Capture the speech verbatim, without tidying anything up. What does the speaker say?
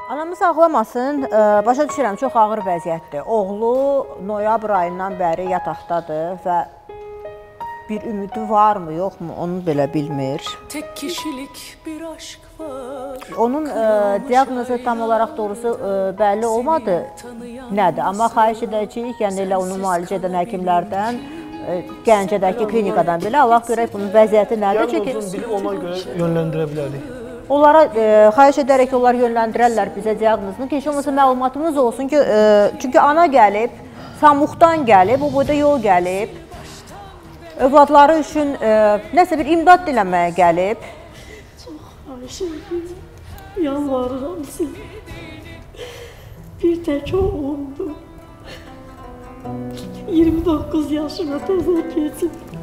Anamı saxlamasın, başa düşürəm, çox ağır vəziyyətdir. Oğlu noyabr ayından bəri yataqdadır və bir ümidi varmı, yoxmu, onu belə bilmir. Tek kişilik bir aşk var. Onun diaqnozu tam olaraq doğrusu bəlli olmadı nədir, amma xahiş edəcəyik, yəni elə onu müalicə edən həkimlərdən, Gəncədəki klinikadan belə Allah görək bunun vəziyyəti nədir? Diaqnozun biri ona görə yönləndirə bilərik. Onlara xahiş edərək ki, onlar yönləndirərlər bizə diaqnozunu ki, heç olmasa məlumatımız olsun ki, çünki ana gəlib, Samuqdan gəlib, o boyda yol gəlib, övladları üçün nəsə bir imdad diləməyə gəlib. Çox xahiş edirəm, yalvarıram sizə. Bir tək oğlumdur. iyirmi doqquz yaşına təzə keçib.